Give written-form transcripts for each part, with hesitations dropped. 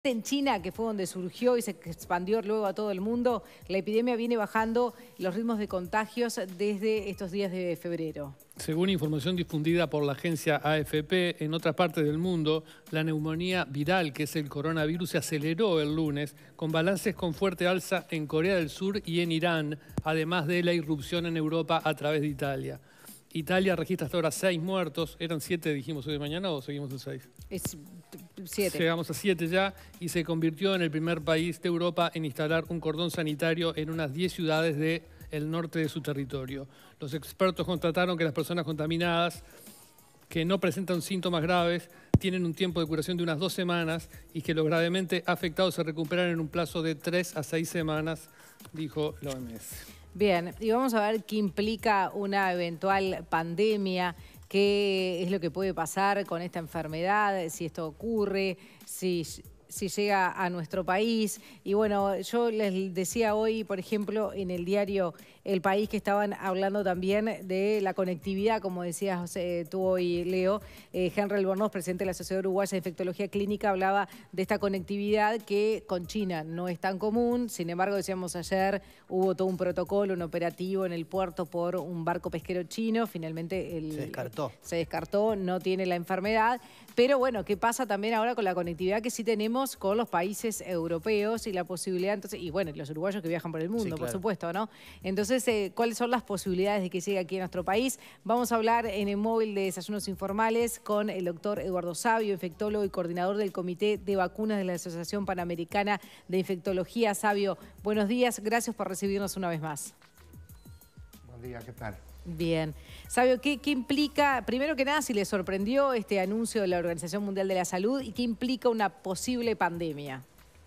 En China, que fue donde surgió y se expandió luego a todo el mundo, la epidemia viene bajando los ritmos de contagios desde estos días de febrero. Según información difundida por la agencia AFP, en otras partes del mundo, la neumonía viral, que es el coronavirus, se aceleró el lunes, con balances con fuerte alza en Corea del Sur y en Irán, además de la irrupción en Europa a través de Italia. Italia registra hasta ahora 6 muertos. ¿Eran 7, dijimos hoy de mañana, o seguimos en 6? Es 7. Llegamos a 7 ya, y se convirtió en el primer país de Europa en instalar un cordón sanitario en unas 10 ciudades del norte de su territorio. Los expertos constataron que las personas contaminadas que no presentan síntomas graves tienen un tiempo de curación de unas 2 semanas y que los gravemente afectados se recuperan en un plazo de 3 a 6 semanas, dijo la OMS. Bien, y vamos a ver qué implica una eventual pandemia, qué es lo que puede pasar con esta enfermedad, si esto ocurre, si llega a nuestro país. Y bueno, yo les decía hoy, por ejemplo, en el diario El País, que estaban hablando también de la conectividad, como decías tú hoy, Leo. Henry Albornoz, presidente de la Sociedad Uruguaya de Infectología Clínica, hablaba de esta conectividad que con China no es tan común. Sin embargo, decíamos ayer, hubo todo un protocolo, un operativo en el puerto por un barco pesquero chino. Finalmente se descartó, no tiene la enfermedad. Pero bueno, ¿qué pasa también ahora con la conectividad que sí tenemos con los países europeos y la posibilidad, entonces, y bueno, los uruguayos que viajan por el mundo, sí, claro, por supuesto, ¿no? Entonces, ¿cuáles son las posibilidades de que llegue aquí a nuestro país? Vamos a hablar en el móvil de Desayunos Informales con el doctor Eduardo Savio, infectólogo y coordinador del Comité de Vacunas de la Asociación Panamericana de Infectología. Savio, buenos días, gracias por recibirnos una vez más. Buen día, ¿qué tal? Bien. Savio, ¿qué implica, primero que nada, si le sorprendió este anuncio de la Organización Mundial de la Salud y qué implica una posible pandemia?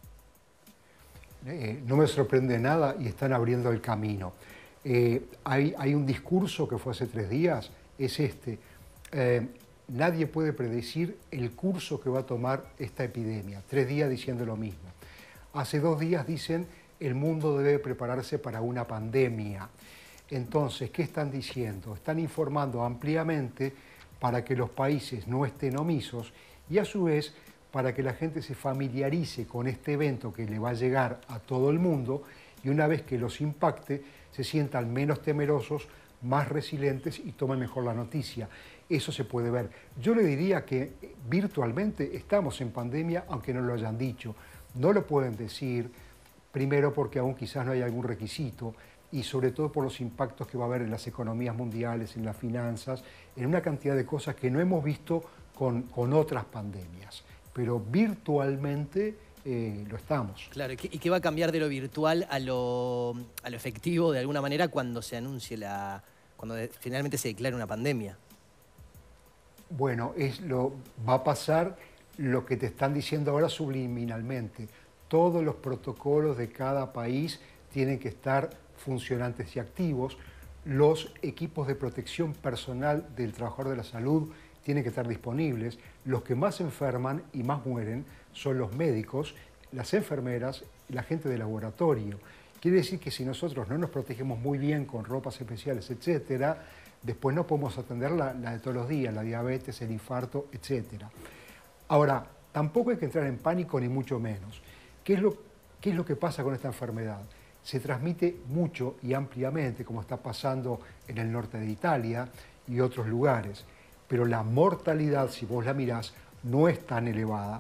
No me sorprende nada y están abriendo el camino. Hay un discurso que fue hace 3 días, es este. Nadie puede predecir el curso que va a tomar esta epidemia. 3 días diciendo lo mismo. Hace 2 días dicen el mundo debe prepararse para una pandemia. Entonces, ¿qué están diciendo? Están informando ampliamente para que los países no estén omisos y a su vez para que la gente se familiarice con este evento que le va a llegar a todo el mundo y una vez que los impacte se sientan menos temerosos, más resilientes y tomen mejor la noticia. Eso se puede ver. Yo le diría que virtualmente estamos en pandemia, aunque no lo hayan dicho. No lo pueden decir, primero porque aún quizás no hay algún requisito, y sobre todo por los impactos que va a haber en las economías mundiales, en las finanzas, en una cantidad de cosas que no hemos visto con otras pandemias. Pero virtualmente lo estamos. Claro, ¿y qué va a cambiar de lo virtual a lo efectivo de alguna manera cuando se anuncie cuando finalmente se declare una pandemia? Bueno, va a pasar lo que te están diciendo ahora subliminalmente. Todos los protocolos de cada país tienen que estar funcionantes y activos. Los equipos de protección personal del trabajador de la salud tienen que estar disponibles. Los que más enferman y más mueren son los médicos, las enfermeras y la gente de laboratorio. Quiere decir que si nosotros no nos protegemos muy bien con ropas especiales, etcétera, después no podemos atender la de todos los días, la diabetes, el infarto, etcétera. Ahora, tampoco hay que entrar en pánico ni mucho menos. ¿Qué es lo que pasa con esta enfermedad? Se transmite mucho y ampliamente, como está pasando en el norte de Italia y otros lugares. Pero la mortalidad, si vos la mirás, no es tan elevada,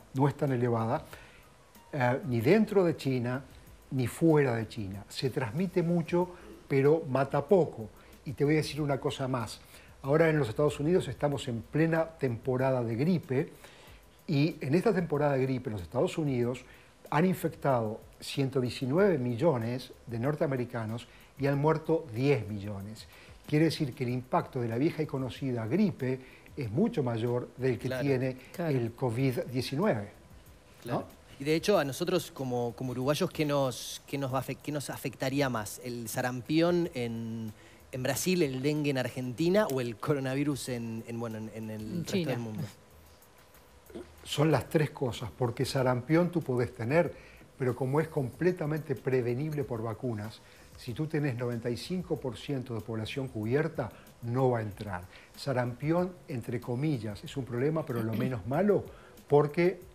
ni dentro de China ni fuera de China. Se transmite mucho, pero mata poco. Y te voy a decir una cosa más. Ahora en los Estados Unidos estamos en plena temporada de gripe y en esta temporada de gripe en los Estados Unidos han infectado 119 millones de norteamericanos y han muerto 10 millones. Quiere decir que el impacto de la vieja y conocida gripe es mucho mayor del que tiene el COVID-19. Claro. ¿No? Y de hecho, a nosotros como uruguayos, ¿qué nos afectaría más? ¿El sarampión en Brasil, el dengue en Argentina o el coronavirus en el resto del mundo? Son las 3 cosas, porque sarampión tú podés tener, pero como es completamente prevenible por vacunas, si tú tenés 95% de población cubierta, no va a entrar. Sarampión, entre comillas, es un problema, pero lo menos malo, porque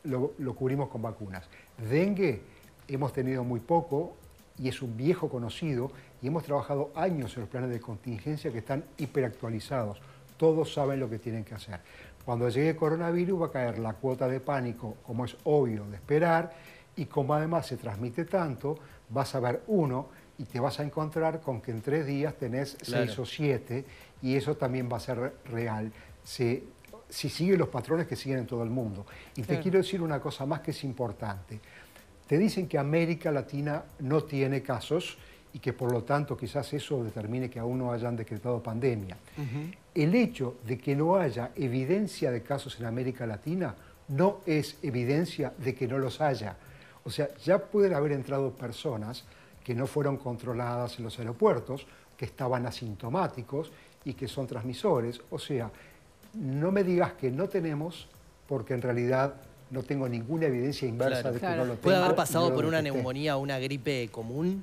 lo cubrimos con vacunas. Dengue hemos tenido muy poco y es un viejo conocido y hemos trabajado años en los planes de contingencia que están hiperactualizados. Todos saben lo que tienen que hacer. Cuando llegue el coronavirus va a caer la cuota de pánico, como es obvio de esperar, y como además se transmite tanto, vas a ver uno y te vas a encontrar con que en 3 días tenés 6 o 7 y eso también va a ser real. Si sigue los patrones que siguen en todo el mundo. Y te quiero decir una cosa más que es importante. Te dicen que América Latina no tiene casos y que por lo tanto quizás eso determine que aún no hayan decretado pandemia. El hecho de que no haya evidencia de casos en América Latina no es evidencia de que no los haya. O sea, ya pueden haber entrado personas que no fueron controladas en los aeropuertos, que estaban asintomáticos y que son transmisores. O sea, no me digas que no tenemos, porque en realidad no tengo ninguna evidencia inversa de que no lo tengo. ¿Puede haber pasado por una neumonía o una gripe común?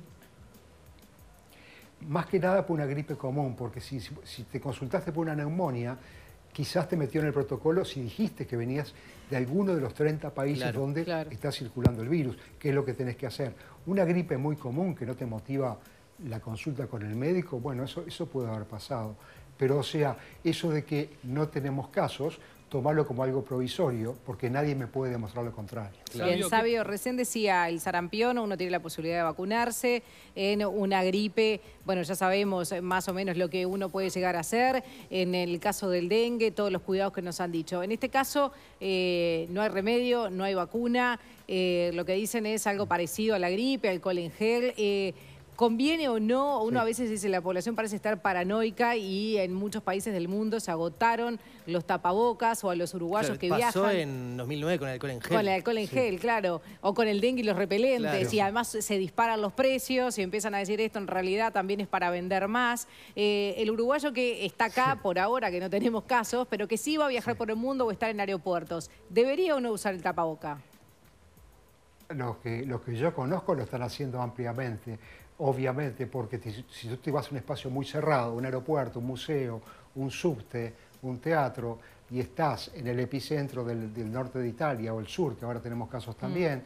Más que nada por una gripe común, porque si te consultaste por una neumonía, quizás te metió en el protocolo si dijiste que venías de alguno de los 30 países donde está circulando el virus, que es lo que tenés que hacer. Una gripe muy común que no te motiva la consulta con el médico, bueno, eso puede haber pasado. Pero o sea, eso de que no tenemos casos, tomarlo como algo provisorio, porque nadie me puede demostrar lo contrario. Bien, Sabio, recién decía el sarampión, uno tiene la posibilidad de vacunarse, en una gripe, bueno, ya sabemos más o menos lo que uno puede llegar a hacer, en el caso del dengue, todos los cuidados que nos han dicho. En este caso, no hay remedio, no hay vacuna, lo que dicen es algo parecido a la gripe, alcohol en gel. ¿Conviene o no? Uno a veces dice la población parece estar paranoica y en muchos países del mundo se agotaron los tapabocas o a los uruguayos que viajan. Pasó en 2009 con el alcohol en gel. Con el alcohol en gel, claro. O con el dengue y los repelentes. Y además se disparan los precios y empiezan a decir esto en realidad también es para vender más. El uruguayo que está acá por ahora, que no tenemos casos, pero que sí va a viajar por el mundo o estar en aeropuertos, ¿debería o no usar el tapaboca? Los que yo conozco lo están haciendo ampliamente. Obviamente, porque si tú te vas a un espacio muy cerrado, un aeropuerto, un museo, un subte, un teatro, y estás en el epicentro del norte de Italia o el sur, que ahora tenemos casos también,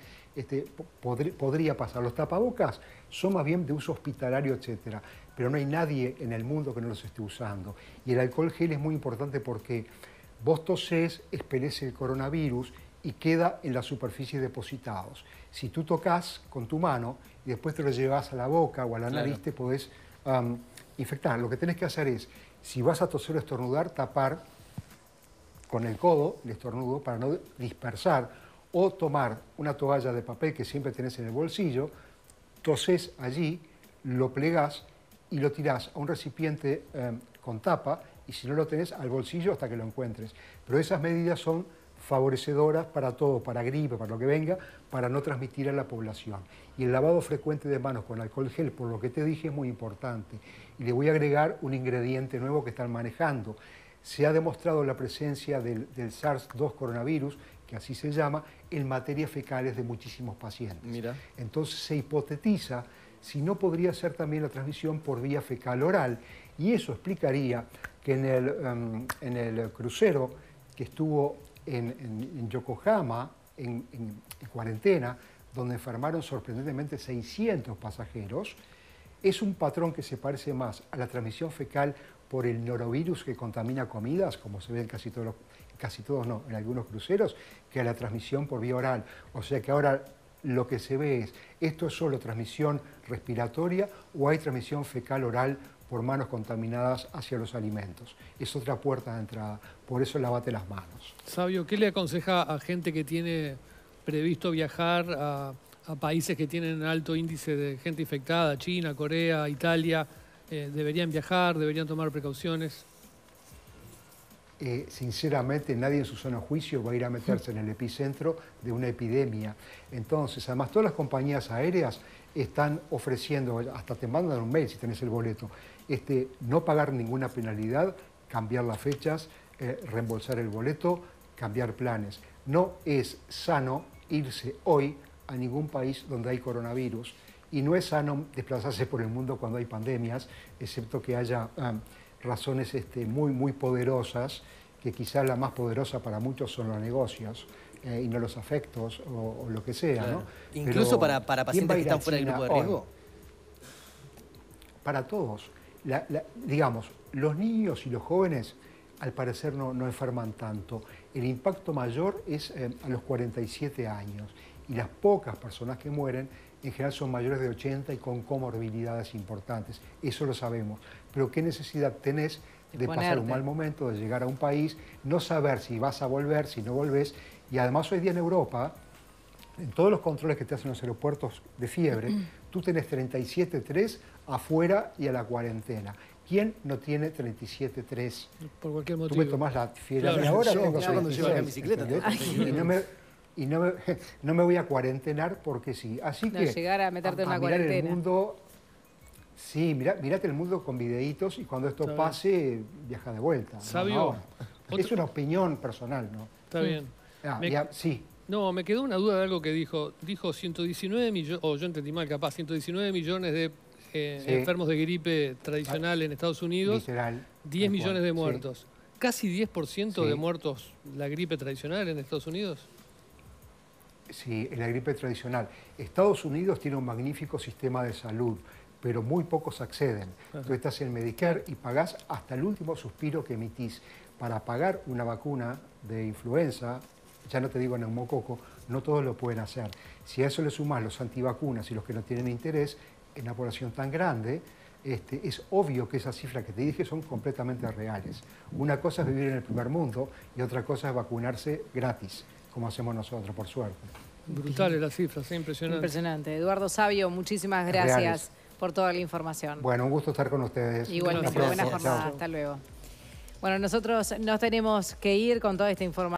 podría pasar. Los tapabocas son más bien de uso hospitalario, etcétera, pero no hay nadie en el mundo que no los esté usando. Y el alcohol gel es muy importante porque vos tosés, expelés el coronavirus y queda en la superficie depositados. Si tú tocas con tu mano y después te lo llevas a la boca o a la nariz, te podés infectar. Lo que tenés que hacer es, si vas a toser o estornudar, tapar con el codo el estornudo para no dispersar, o tomar una toalla de papel que siempre tenés en el bolsillo, tosés allí, lo plegás y lo tirás a un recipiente con tapa, y si no lo tenés, al bolsillo hasta que lo encuentres. Pero esas medidas son favorecedoras para todo, para gripe, para lo que venga, para no transmitir a la población. Y el lavado frecuente de manos con alcohol gel, por lo que te dije, es muy importante. Y le voy a agregar un ingrediente nuevo que están manejando. Se ha demostrado la presencia del SARS-2 coronavirus, que así se llama, en materias fecales de muchísimos pacientes. Mira. Entonces se hipotetiza si no podría ser también la transmisión por vía fecal oral. Y eso explicaría que en el crucero que estuvo en Yokohama, en cuarentena, donde enfermaron sorprendentemente 600 pasajeros, es un patrón que se parece más a la transmisión fecal por el norovirus que contamina comidas, como se ve en casi todos no, en algunos cruceros, que a la transmisión por vía oral. O sea que ahora lo que se ve es, ¿esto es solo transmisión respiratoria o hay transmisión fecal oral por manos contaminadas hacia los alimentos? Es otra puerta de entrada, por eso lavate las manos. Sabio, ¿qué le aconseja a gente que tiene previsto viajar a países que tienen alto índice de gente infectada, China, Corea, Italia? ¿Deberían viajar? ¿Deberían tomar precauciones? Sinceramente, nadie en su sano juicio va a ir a meterse en el epicentro de una epidemia. Entonces, además, todas las compañías aéreas están ofreciendo, hasta te mandan un mail si tenés el boleto, no pagar ninguna penalidad, cambiar las fechas, reembolsar el boleto, cambiar planes. No es sano irse hoy a ningún país donde hay coronavirus y no es sano desplazarse por el mundo cuando hay pandemias, excepto que haya razones muy poderosas, que quizás la más poderosa para muchos son los negocios. y no los afectos o lo que sea, Claro. ¿no? Incluso Pero, para ¿quién pacientes va a que ir a están fuera del China grupo de riesgo. hoy? Para todos. Digamos, los niños y los jóvenes al parecer no enferman tanto. El impacto mayor es a los 47 años y las pocas personas que mueren en general son mayores de 80 y con comorbilidades importantes. Eso lo sabemos. Pero ¿qué necesidad tenés de pasar un mal momento, de llegar a un país, no saber si vas a volver, si no volvés? Y además hoy día en Europa, en todos los controles que te hacen en los aeropuertos de fiebre, tú tenés 37.3 afuera y a la cuarentena. ¿Quién no tiene 37.3? Por cualquier motivo. Tú me tomás la fiebre. Claro, Ahora yo tengo cuando llevo acá en 36, bicicleta, ¿entendés? Y no me voy a cuarentenar porque sí. Así que llegar a meterte en una mirar cuarentena. el mundo, sí, mirate el mundo con videitos y cuando esto Está pase, viaja de vuelta. Sabio, No ahora. Es una opinión personal, ¿no? Está bien. Sí. No, me quedó una duda de algo que dijo. Dijo 119 millones, o yo entendí mal capaz, 119 millones de enfermos de gripe tradicional en Estados Unidos, Literal. 10 millones de Sí. muertos. ¿Casi 10% de Sí. muertos la gripe tradicional en Estados Unidos? Sí, en la gripe tradicional. Estados Unidos tiene un magnífico sistema de salud, pero muy pocos acceden. Tú estás en Medicare y pagás hasta el último suspiro que emitís. Para pagar una vacuna de influenza, ya no te digo neumococo, no todos lo pueden hacer. Si a eso le sumás los antivacunas y los que no tienen interés, en una población tan grande, es obvio que esas cifras que te dije son completamente reales. Una cosa es vivir en el primer mundo y otra cosa es vacunarse gratis, como hacemos nosotros, por suerte. Brutales las cifras, impresionante. Impresionante. Eduardo Sabio, muchísimas gracias Reales. por toda la información. Bueno, un gusto estar con ustedes. Igualmente, Hasta pronto. buena jornada. Chao. Hasta luego. Bueno, nosotros nos tenemos que ir con toda esta información.